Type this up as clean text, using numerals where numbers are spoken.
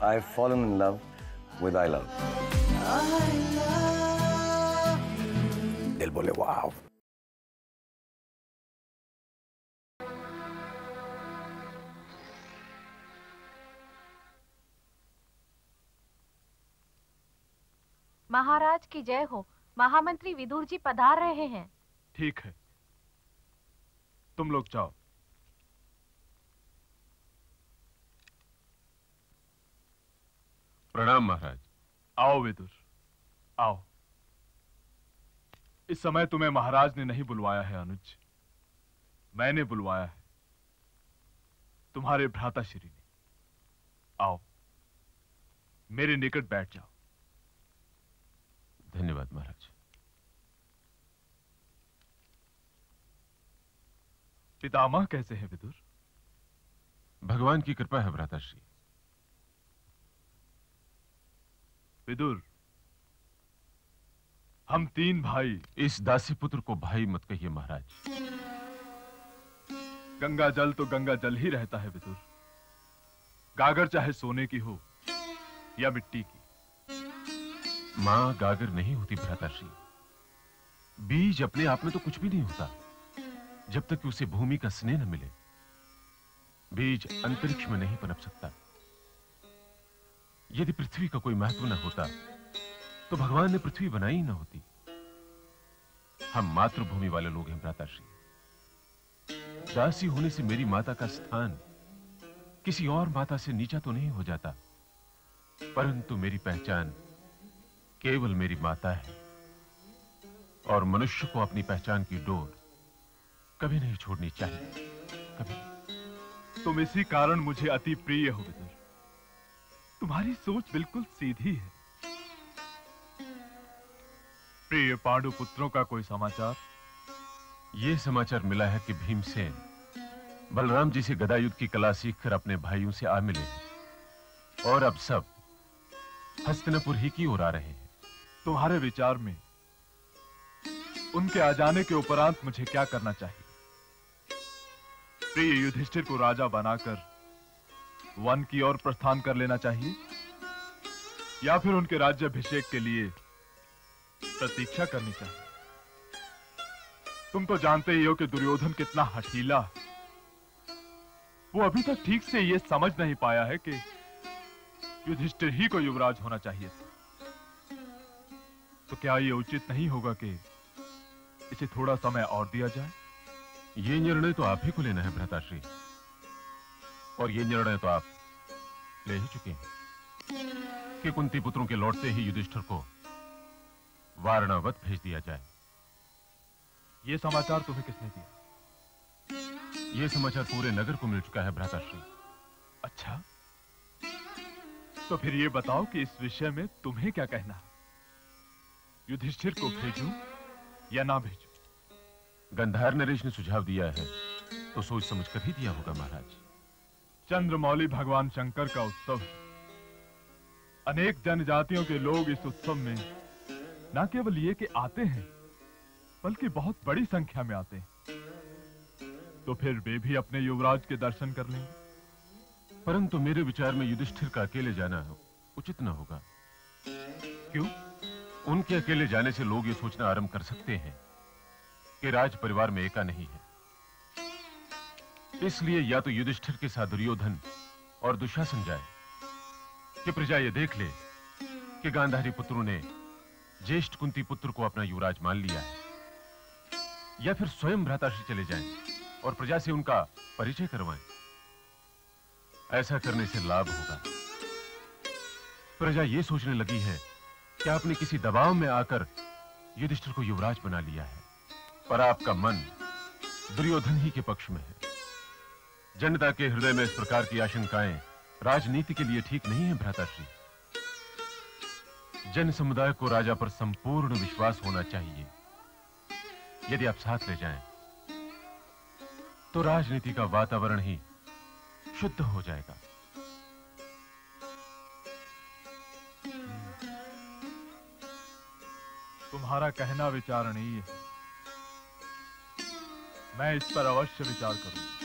I've fallen in love with I love. दिल बोले वाव. महाराज की जय हो। महामंत्री विदुर जी पधार रहे हैं। ठीक है, तुम लोग जाओ। प्रणाम महाराज। आओ विदुर, आओ। इस समय तुम्हें महाराज ने नहीं बुलवाया है अनुज, मैंने बुलवाया है, तुम्हारे भ्राताश्री ने। आओ, मेरे निकट बैठ जाओ। धन्यवाद महाराज। पितामह कैसे हैं विदुर? भगवान की कृपा है भ्राताश्री। विदुर, हम तीन भाई। इस दासी पुत्र को भाई मत कहिए महाराज। गंगा जल तो गंगा जल ही रहता है विदुर, गागर चाहे सोने की हो या मिट्टी की। मां गागर नहीं होती भ्राताश्री। बीज अपने आप में तो कुछ भी नहीं होता जब तक कि उसे भूमि का स्नेह न मिले। बीज अंतरिक्ष में नहीं पनप सकता। यदि पृथ्वी का कोई महत्व न होता तो भगवान ने पृथ्वी बनाई ही न होती। हम मातृभूमि वाले लोग हैं भ्राताश्री। दासी होने से मेरी माता का स्थान किसी और माता से नीचा तो नहीं हो जाता, परंतु मेरी पहचान केवल मेरी माता है और मनुष्य को अपनी पहचान की डोर कभी नहीं छोड़नी चाहिए, कभी। तुम इसी कारण मुझे अति प्रिय हो विदुर। तुम्हारी सोच बिल्कुल सीधी है। प्रिय पांडु पुत्रों का कोई समाचार? यह समाचार मिला है कि भीमसेन बलराम जी से गदा युद्ध की कला सीखकर अपने भाइयों से आ मिले हैं और अब सब हस्तिनापुर ही की ओर आ रहे हैं। तुम्हारे विचार में उनके आ जाने के उपरांत मुझे क्या करना चाहिए? प्रिय युधिष्ठिर को राजा बनाकर वन की ओर प्रस्थान कर लेना चाहिए या फिर उनके राज्याभिषेक के लिए प्रतीक्षा करनी चाहिए? तुम तो जानते ही हो कि दुर्योधन कितना हठीला है। वो अभी तक ठीक से ये समझ नहीं पाया है कि युधिष्ठिर ही को युवराज होना चाहिए था। तो क्या ये उचित नहीं होगा कि इसे थोड़ा समय और दिया जाए? ये निर्णय तो आप ही को लेना है भ्राताश्री, और ये निर्णय तो आप ले ही चुके हैं कि कुंती पुत्रों के लौटते ही युधिष्ठिर को वारणावत भेज दिया जाए। ये समाचार तुम्हें किसने दिया? ये समाचार पूरे नगर को मिल चुका है भ्राताश्री। अच्छा, तो फिर ये बताओ कि इस विषय में तुम्हें क्या कहना है? युधिष्ठिर को भेजूं या ना भेजूं? गंधार नरेश ने सुझाव दिया है तो सोच समझ कर ही दिया होगा महाराज। चंद्रमौली भगवान शंकर का उत्सव है। अनेक जनजातियों के लोग इस उत्सव में न केवल ये कि आते हैं बल्कि बहुत बड़ी संख्या में आते हैं। तो फिर वे भी अपने युवराज के दर्शन कर लेंगे। परंतु मेरे विचार में युधिष्ठिर का अकेले जाना उचित न होगा। क्यों? उनके अकेले जाने से लोग ये सोचना आरंभ कर सकते हैं कि राज परिवार में एका नहीं है। इसलिए या तो युधिष्ठिर के साथ दुर्योधन और दुशासन जाए कि प्रजा ये देख ले कि गांधारी पुत्रों ने ज्येष्ठ कुंती पुत्र को अपना युवराज मान लिया है, या फिर स्वयं भ्राताश्री चले जाएं और प्रजा से उनका परिचय करवाएं। ऐसा करने से लाभ होगा। प्रजा ये सोचने लगी है कि आपने किसी दबाव में आकर युधिष्ठिर को युवराज बना लिया है, पर आपका मन दुर्योधन ही के पक्ष में है। जनता के हृदय में इस प्रकार की आशंकाएं राजनीति के लिए ठीक नहीं है भ्राताश्री। जन समुदाय को राजा पर संपूर्ण विश्वास होना चाहिए। यदि आप साथ ले जाएं, तो राजनीति का वातावरण ही शुद्ध हो जाएगा। तुम्हारा कहना विचारणीय है। मैं इस पर अवश्य विचार करूंगा।